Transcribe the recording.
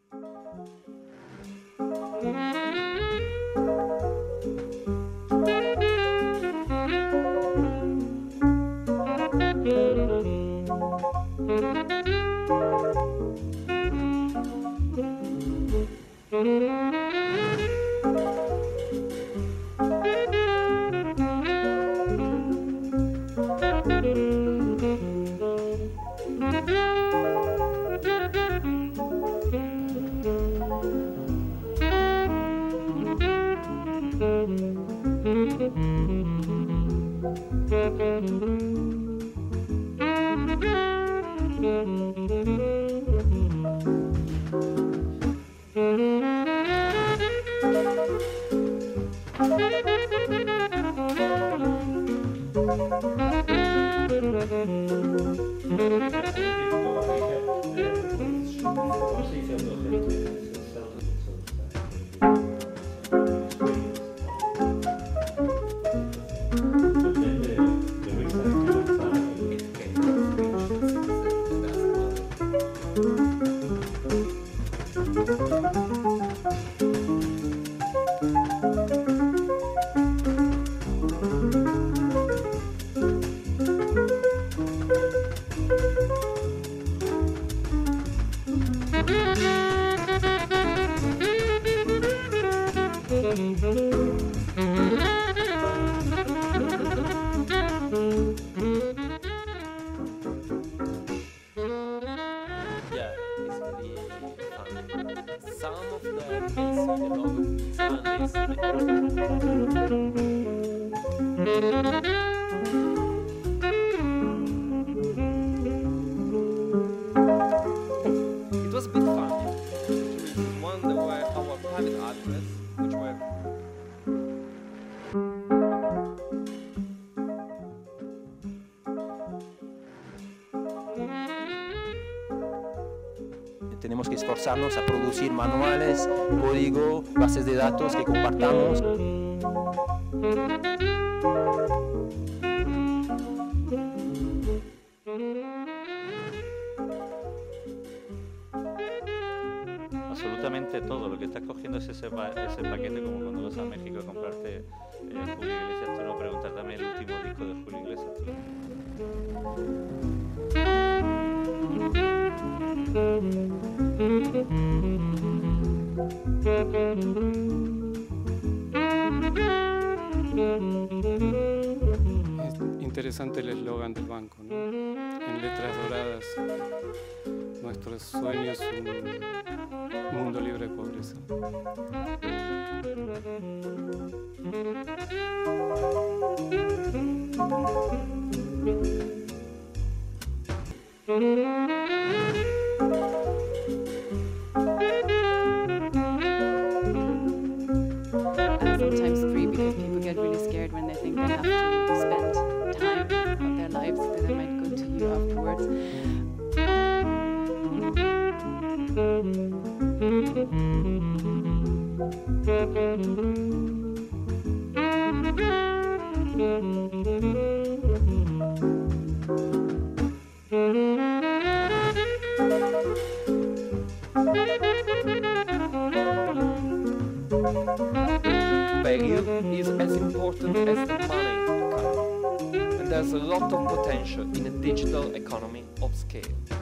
Yeah, it's really fun. Some of them they see the logo it was a bit funny for two reasons. One, there were our private address, which were tenemos que esforzarnos a producir manuales, código, bases de datos que compartamos. Absolutamente todo. Lo que estás cogiendo es ese paquete, como cuando vas a México a comprarte Julio Iglesias. Tú no preguntas, dame el último disco de Julio Iglesias. Es interesante el eslogan del banco, ¿no? En letras doradas, nuestro sueño es un mundo libre de pobreza. Sometimes free, because people get really scared when they think they have to spend time of their lives that they might go to you afterwards. value is as important as the money economy, and there's a lot of potential in a digital economy of scale.